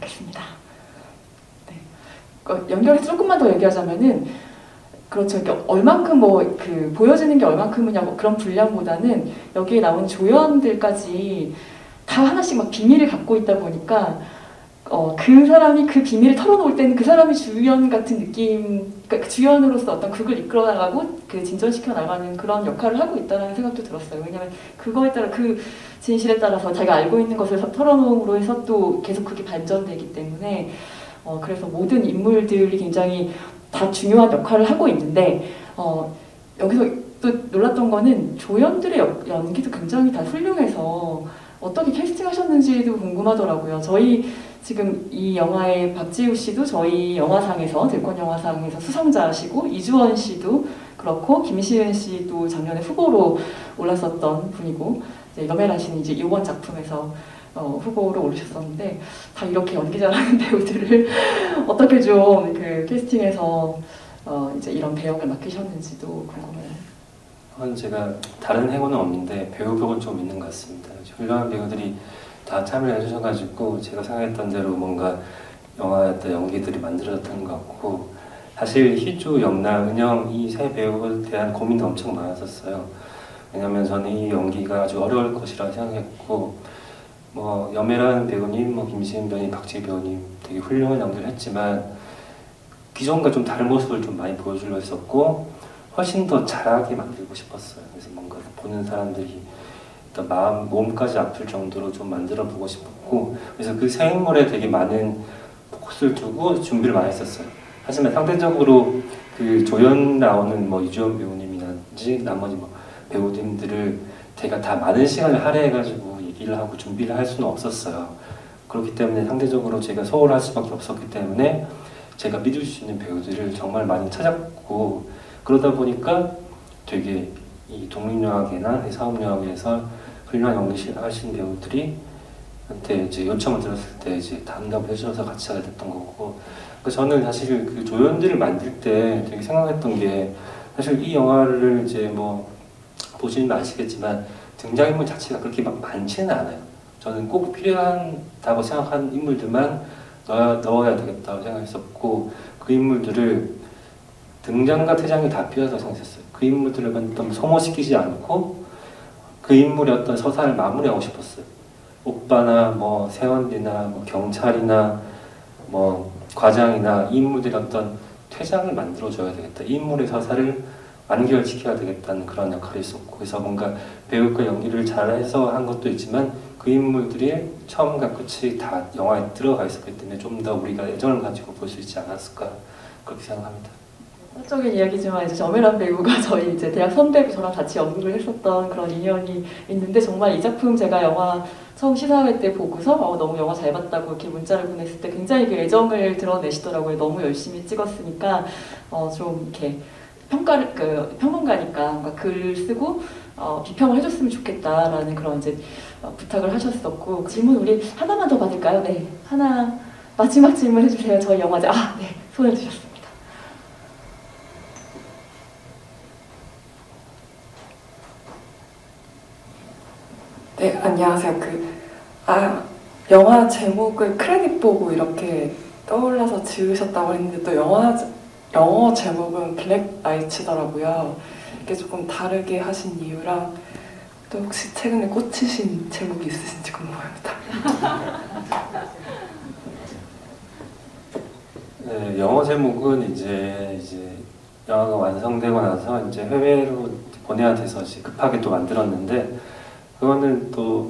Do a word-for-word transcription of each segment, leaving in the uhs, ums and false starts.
않겠습니다. 네. 어, 연결해서 조금만 더 얘기하자면은 그렇죠. 얼만큼 뭐 그 보여지는 게 얼만큼이냐 뭐 그런 분량보다는 여기에 나온 조연들까지 다 하나씩 막 비밀을 갖고 있다 보니까 어, 그 사람이 그 비밀을 털어놓을 때는 그 사람이 주연 같은 느낌, 그러니까 주연으로서 어떤 극을 이끌어 나가고 그 진전시켜 나가는 그런 역할을 하고 있다는 생각도 들었어요. 왜냐하면 그거에 따라 그 진실에 따라서 자기가 알고 있는 것을 털어놓음으로 해서 또 계속 그게 반전되기 때문에 어, 그래서 모든 인물들이 굉장히 다 중요한 역할을 하고 있는데 어, 여기서 또 놀랐던 거는 조연들의 역, 연기도 굉장히 다 훌륭해서 어떻게 캐스팅하셨는지도 궁금하더라고요. 저희 지금 이 영화의 박지우 씨도 저희 영화상에서 들권 영화상에서 수상자시고 이주원 씨도 그렇고 김시은 씨도 작년에 후보로 올랐었던 분이고 이제 염혜란 씨는 이제 이번 작품에서 어, 후보로 오르셨었는데 다 이렇게 연기 잘하는 배우들을 어떻게 좀 그 캐스팅해서 어, 이제 이런 배역을 맡기셨는지도 궁금해요. 그건 제가 다른 행운은 없는데 배우복은 좀 있는 것 같습니다. 훌륭한 배우들이 다 참여를 해주셔가지고 제가 생각했던 대로 뭔가 영화였던 연기들이 만들어졌던 것 같고 사실 희주, 영나, 은영 이 세 배우에 대한 고민도 엄청 많았었어요. 왜냐면 저는 이 연기가 아주 어려울 것이라 생각했고 뭐 염혜란 배우님, 뭐 김시은 배우님, 박지희 배우님 되게 훌륭한 연기를 했지만 기존과 좀 다른 모습을 좀 많이 보여주려 했었고 훨씬 더 잘하게 만들고 싶었어요. 그래서 뭔가 보는 사람들이 일단 마음, 몸까지 아플 정도로 좀 만들어 보고 싶었고 그래서 그 세 인물에 되게 많은 포커스를 두고 준비를 많이 했었어요. 하지만 상대적으로 그 조연 나오는 뭐 이주원 배우님이라든지 나머지 뭐 배우님들을 제가 다 많은 시간을 할애해가지고 얘기를 하고 준비를 할 수는 없었어요. 그렇기 때문에 상대적으로 제가 소홀할 수밖에 없었기 때문에 제가 믿을 수 있는 배우들을 정말 많이 찾았고 그러다 보니까 되게 이 독립영화계나 사업영화계에서 훌륭한 연기를 하신 배우들이 한테 이제 요청을 들었을 때 이제 답답을 해주셔서 같이 하게 됐던 거고 그러니까 저는 사실 그 조연들을 만들 때 되게 생각했던 게 사실 이 영화를 이제 뭐 보시면 아시겠지만 등장인물 자체가 그렇게 막 많지는 않아요. 저는 꼭 필요하다고 생각한 인물들만 넣어야, 넣어야 되겠다고 생각했었고 그 인물들을 등장과 퇴장이 다 필요하다고 생각했어요. 그 인물들을 어떤 소모시키지 않고 그 인물의 어떤 서사를 마무리하고 싶었어요. 오빠나 뭐 세원이나 뭐 경찰이나 뭐 과장이나 이 인물들의 어떤 퇴장을 만들어줘야 되겠다. 이 인물의 서사를 완결시켜야 되겠다는 그런 역할이 있었고 그래서 뭔가 배우과 연기를 잘해서 한 것도 있지만 그 인물들이 처음과 끝이 다 영화에 들어가 있었기 때문에 좀 더 우리가 애정을 가지고 볼 수 있지 않았을까 그렇게 생각합니다. 사적인 이야기지만 이제 염혜란 배우가 저희 이제 대학 선배고 저랑 같이 연극을 했었던 그런 인연이 있는데 정말 이 작품 제가 영화 처음 시사회 때 보고서 어, 너무 영화 잘 봤다고 이렇게 문자를 보냈을 때 굉장히 그 애정을 드러내시더라고요. 너무 열심히 찍었으니까 어, 좀 이렇게 평가를 그 평론가니까 뭔가 글을 쓰고 어, 비평을 해줬으면 좋겠다라는 그런 이제 어, 부탁을 하셨었고 질문 우리 하나만 더 받을까요? 네, 하나 마지막 질문 해주세요. 저희 영화제 아, 네, 손을 드셨습니다. 네, 안녕하세요. 그, 아, 영화 제목을 크레딧 보고 이렇게 떠올라서 지으셨다고 했는데 또 영화, 영어 제목은 블랙 라이츠더라고요. 이게 조금 다르게 하신 이유랑 또 혹시 최근에 꽂히신 제목이 있으신지 궁금합니다. 네, 영어 제목은 이제 이제 영화가 완성되고 나서 이제 해외로 보내야 돼서 이제 급하게 또 만들었는데 그거는 또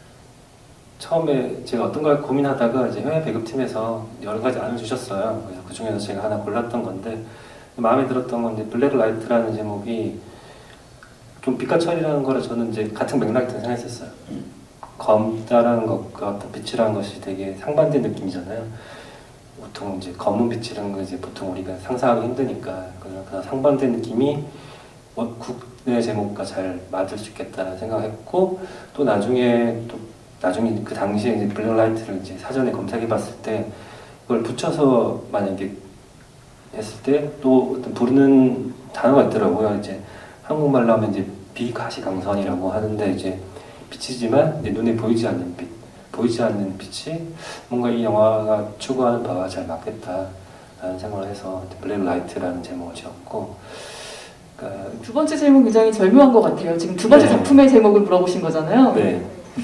처음에 제가 어떤 걸 고민하다가 이제 해외 배급팀에서 여러 가지 안을 주셨어요. 그래서 그 중에서 제가 하나 골랐던 건데 마음에 들었던 건 이제 블랙 라이트라는 제목이 좀 빛과 철이라는 거를 저는 이제 같은 맥락이 생각했었어요. 검다라는 것과 어떤 빛이라는 것이 되게 상반된 느낌이잖아요. 보통 이제 검은 빛이라는 거 이제 보통 우리가 상상하기 힘드니까 그런 상반된 느낌이 국내 제목과 잘 맞을 수 있겠다는 생각했고 또 나중에 또 나중에 그 당시에 이제 블랙라이트를 이제 사전에 검색해봤을 때 그걸 붙여서 만약에 했을 때 또 어떤 부르는 단어가 있더라고요. 이제 한국말로 하면 이제 비가시광선이라고 하는데 이제 빛이지만 이제 눈에 보이지 않는 빛. 보이지 않는 빛이 뭔가 이 영화가 추구하는 바와 잘 맞겠다라는 생각을 해서 블랙 라이트라는 제목을 지었고, 그러니까 두 번째 질문 굉장히 절묘한 것 같아요. 지금 두 번째 네. 작품의 제목을 물어보신 거잖아요. 네,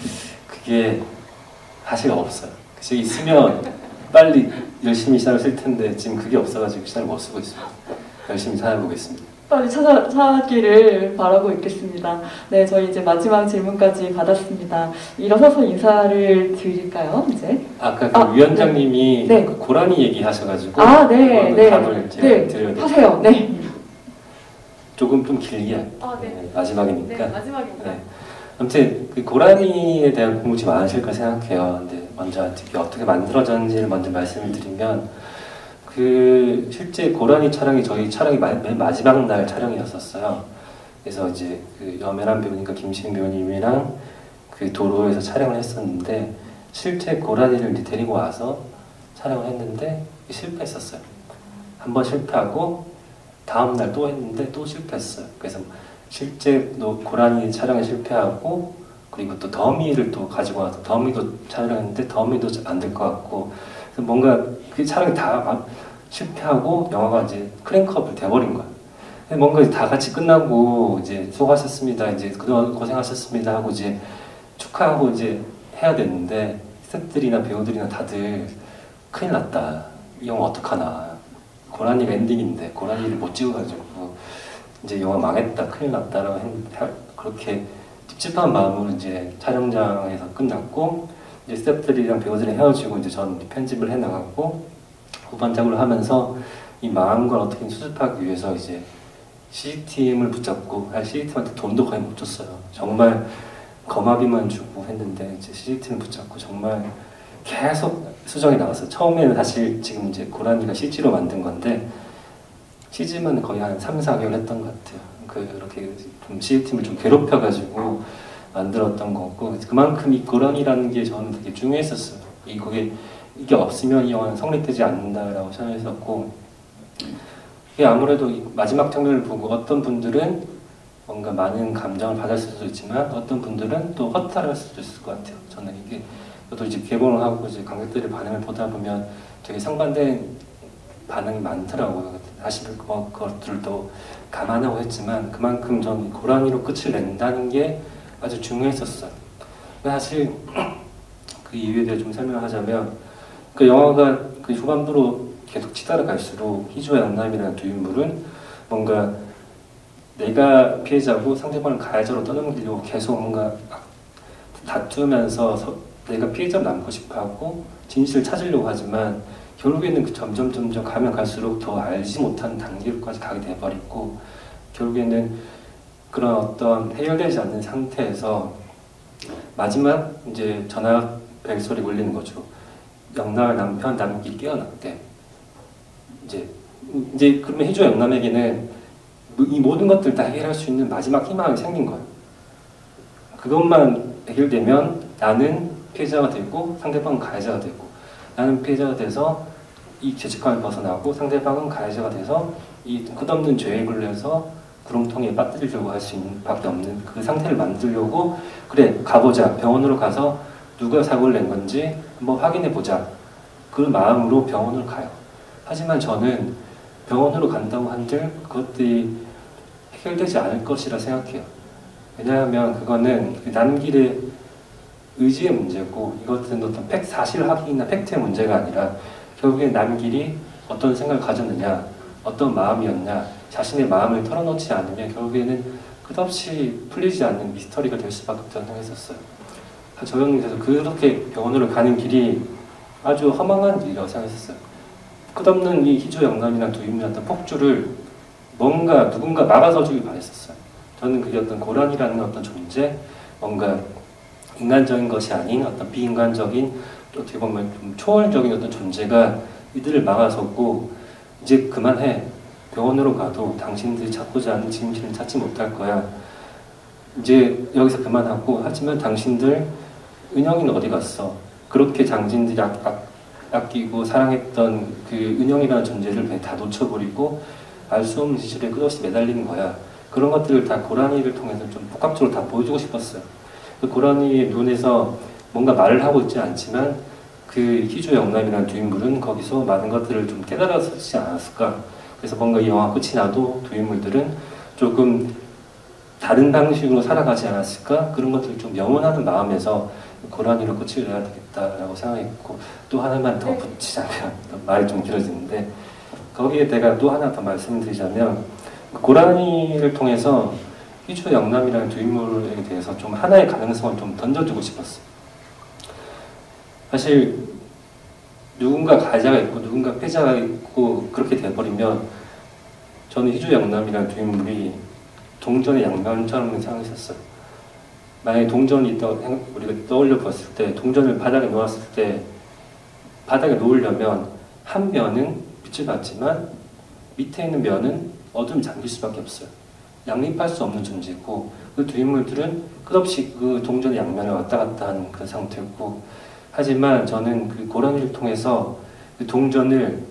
그게 사실 없어요. 그게 있으면 빨리 열심히 시작을 쓸 텐데 지금 그게 없어가지고 시작을 못 쓰고 있습니다. 열심히 찾아보겠습니다. 빨리 찾아, 찾기를 바라고 있겠습니다. 네, 저희 이제 마지막 질문까지 받았습니다. 일어서서 인사를 드릴까요, 이제? 아까 그 아, 위원장님이 네. 그 고라니 얘기하셔가지고 아, 네, 그거는 네. 답을 제가 네, 드려야 돼요. 하세요. 네. 조금 좀 길게 아, 네. 네, 마지막이니까. 네, 마지막입니다. 네. 아무튼 그 고라니에 대한 공부 좀 많으실 거 생각해요. 근데 먼저 이게 어떻게 만들어졌는지를 먼저 말씀을 드리면, 그 실제 고라니 촬영이 저희 촬영이 마, 맨 마지막 날 촬영이었었어요. 그래서 이제 그 염혜란 배우님과 김시인 배우님이랑 그 도로에서 촬영을 했었는데, 실제 고라니를 이제 데리고 와서 촬영을 했는데 실패했었어요. 한 번 실패하고 다음 날 또 했는데 또 실패했어요. 그래서 실제 또 고라니 촬영에 실패하고, 그리고 또 더미를 또 가지고 와서 더미도 촬영했는데 더미도 안 될 것 같고, 그래서 뭔가 그 촬영이 다 막 실패하고 영화가 이제 크랭크업을 돼버린 거야. 뭔가 다 같이 끝나고 이제 수고하셨습니다, 이제 그동안 고생하셨습니다 하고 이제 축하하고 이제 해야 되는데, 스태프들이나 배우들이나 다들 큰일 났다, 이 영화 어떡하나, 고라니가 엔딩인데 고라니를 못 찍어가지고 이제 영화 망했다, 큰일 났다라고 했, 그렇게 찝찝한 마음으로 이제 촬영장에서 끝났고, 이제 스태프들이랑 배우들이 헤어지고 이제 저는 편집을 해 나갔고, 후반작으로 하면서 이 망한 걸 어떻게 수습하기 위해서 이제 씨지티엠을 붙잡고, 아, 씨지티엠한테 돈도 거의 못 줬어요. 정말 거마비만 주고 했는데 이제 씨지티엠을 붙잡고 정말 계속 수정이 나왔어요. 처음에는 사실 지금 이제 고라니가 씨지로 만든 건데 씨지만 거의 한 삼, 사 개월 했던 것 같아요. 그렇게 좀 씨지팀을 좀 괴롭혀가지고 만들었던 거고, 그만큼 이 고라니라는 게 저는 되게 중요했었어요. 이 그게 이게 없으면 이 영화는 성립되지 않는다라고 생각했었고, 이게 아무래도 이 마지막 장면을 보고 어떤 분들은 뭔가 많은 감정을 받았을 수도 있지만 어떤 분들은 또 허탈할 수도 있을 것 같아요. 저는 이게 저도 이제 개봉을 하고 이제 관객들의 반응을 보다 보면 되게 상반된 반응이 많더라고요. 사실 그 것들도 감안하고 했지만 그만큼 전 고라니로 끝을 낸다는 게 아주 중요했었어요. 사실 그 이유에 대해 좀 설명을 하자면, 그 영화가 그 후반부로 계속 치달아 갈수록 희주와 영남이라는 두 인물은 뭔가 내가 피해자고 상대방을 가해자로 떠넘기려고 계속 뭔가 다투면서 서, 내가 피해자로 남고 싶어하고 진실을 찾으려고 하지만 결국에는 그 점점 점점 가면 갈수록 더 알지 못하는 단계로까지 가게 돼버리고, 결국에는 그런 어떤 해결되지 않는 상태에서 마지막 이제 전화 벨소리 울리는 거죠. 영남의 남편 남기 깨어났대. 이제 이제 그러면 희주와 영남에게는 이 모든 것들 다 해결할 수 있는 마지막 희망이 생긴 거예요. 그것만 해결되면 나는 피해자가 되고 상대방은 가해자가 되고, 나는 피해자가 돼서 이 죄책감을 벗어나고 상대방은 가해자가 돼서 이 끝없는 죄의 굴레에서 구렁텅이에 빠뜨리려고 할 수 있는 밖에 없는 그 상태를 만들려고, 그래 가보자, 병원으로 가서 누가 사고를 낸 건지 한번 확인해 보자, 그 마음으로 병원으로 가요. 하지만 저는 병원으로 간다고 한들 그것들이 해결되지 않을 것이라 생각해요. 왜냐하면 그거는 남길의 의지의 문제고, 이것은 어떤 팩, 사실 확인이나 팩트의 문제가 아니라 결국엔 남길이 어떤 생각을 가졌느냐, 어떤 마음이었냐, 자신의 마음을 털어놓지 않으면 결국에는 끝없이 풀리지 않는 미스터리가 될 수밖에 없다고 생각했었어요. 저는 그래서 그렇게 병원으로 가는 길이 아주 허망한 일이라고 생각했었어요. 끝없는 이 희주 영남이나 두 인물의 어떤 폭주를 뭔가 누군가 막아서주길 바랬었어요. 저는 그게 어떤 고란이라는 어떤 존재, 뭔가 인간적인 것이 아닌 어떤 비인간적인, 어떻게 보면 좀 초월적인 어떤 존재가 이들을 막아섰고, 이제 그만해, 병원으로 가도 당신들이 찾고자 하는 진실은 찾지 못할 거야, 이제 여기서 그만하고, 하지만 당신들 은영이는 어디 갔어? 그렇게 당신들이 아, 아, 아끼고 사랑했던 그 은영이라는 존재를 다 놓쳐버리고 알 수 없는 지실에 끝없이 매달리는 거야. 그런 것들을 다 고라니를 통해서 좀 복합적으로 다 보여주고 싶었어요. 그 고라니의 눈에서 뭔가 말을 하고 있지 않지만 그 희주 영남이라는 두 인물은 거기서 많은 것들을 좀 깨달았지 않았을까. 그래서 뭔가 이 영화 끝이 나도 두 인물들은 조금 다른 방식으로 살아가지 않았을까. 그런 것들을 좀 염원하는 마음에서 고라니로 끝을 내야 되겠다라고 생각했고, 또 하나만 더 붙이자면 말이 좀 길어지는데, 거기에 내가 또 하나 더 말씀드리자면 고라니를 통해서 희주 영남이라는 두 인물에 대해서 좀 하나의 가능성을 좀 던져주고 싶었어요. 사실 누군가 가해자가 있고 누군가 패자가 있고 그렇게 돼버리면 저는 희주 영남이라는 두 인물이 동전의 양면처럼 생각했었어요. 만약에 동전이 있다 우리가 떠올려 봤을 때, 동전을 바닥에 놓았을 때 바닥에 놓으려면 한 면은 빛을 받지만 밑에 있는 면은 어둠이 잠길 수밖에 없어요. 양립할 수 없는 존재고, 그 두 인물들은 끝없이 그 동전의 양면을 왔다 갔다 하는 그런 상태였고, 하지만 저는 그 고라니를 통해서 그 동전을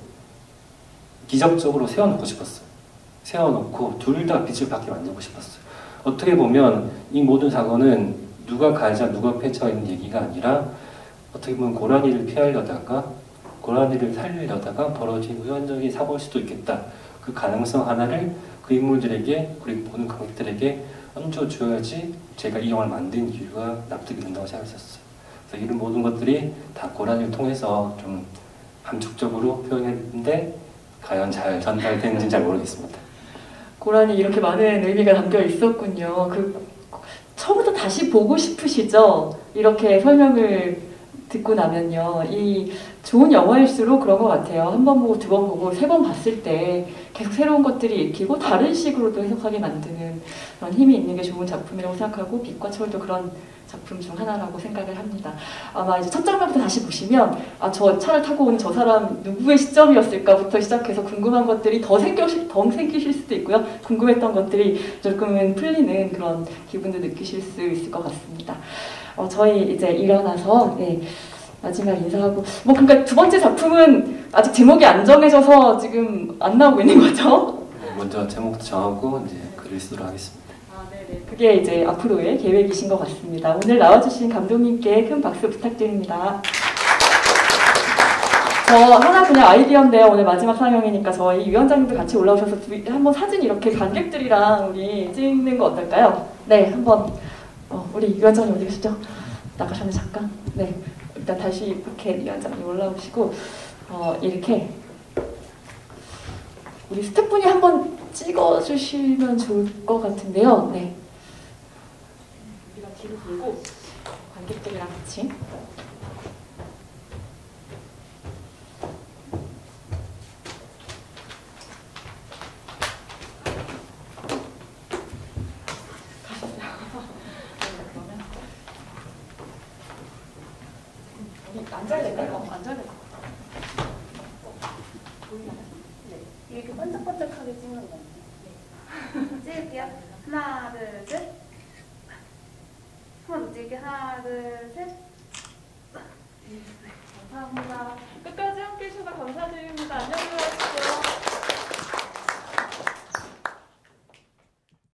기적적으로 세워놓고 싶었어요. 세워놓고 둘 다 빛을 받게 만들고 싶었어요. 어떻게 보면 이 모든 사건은 누가 가해자 누가 패자가 있는 얘기가 아니라, 어떻게 보면 고라니를 피하려다가 고라니를 살리려다가 벌어진 우연적인 사고일 수도 있겠다. 그 가능성 하나를 그 인물들에게, 우리 보는 관객들에게 얹어줘야지 제가 이 영화를 만든 이유가 납득이 된다고 생각했었어요. 그래서 이런 모든 것들이 다 고라니를 통해서 좀 함축적으로 표현했는데 과연 잘 전달되는지는 잘 모르겠습니다. 고라니 이렇게 많은 의미가 담겨 있었군요. 그 처음부터 다시 보고 싶으시죠? 이렇게 설명을 듣고 나면요. 이 좋은 영화일수록 그런 것 같아요. 한 번 보고 두 번 보고 세 번 봤을 때 계속 새로운 것들이 읽히고 다른 식으로도 해석하게 만드는 그런 힘이 있는 게 좋은 작품이라고 생각하고, 빛과 철도 그런 작품 중 하나라고 생각을 합니다. 아마 이제 첫 장면부터 다시 보시면 아, 저 차를 타고 온 저 사람 누구의 시점이었을까부터 시작해서 궁금한 것들이 더, 생겨, 더 생기실 수도 있고요. 궁금했던 것들이 조금은 풀리는 그런 기분도 느끼실 수 있을 것 같습니다. 어, 저희 이제 일어나서 네, 마지막 인사하고, 뭐 그러니까 두 번째 작품은 아직 제목이 안 정해져서 지금 안 나오고 있는 거죠? 먼저 제목도 정하고 이제 글을 쓰도록 하겠습니다. 아, 네네. 그게 이제 앞으로의 계획이신 것 같습니다. 오늘 나와주신 감독님께 큰 박수 부탁드립니다. 저 하나 그냥 아이디어인데요. 오늘 마지막 상영이니까 저희 위원장님도 같이 올라오셔서 한번 사진 이렇게 관객들이랑 우리 찍는 거 어떨까요? 네, 한번 어, 우리 위원장님 어디 계시죠? 나가셨네 잠깐. 네, 일단 다시 이렇게 위원장님 올라오시고 어, 이렇게 우리 스태프분이 한번 찍어주시면 좋을 것 같은데요. 네. 우리가 뒤로 돌고 관객들이랑 같이. 앉아야 될까요? 앉아야 될까요? 이렇게 반짝반짝하게 찍는 거 같아요. 찍을게요. 하나, 둘, 셋. 한 번 더 찍을게요. 하나, 둘, 셋.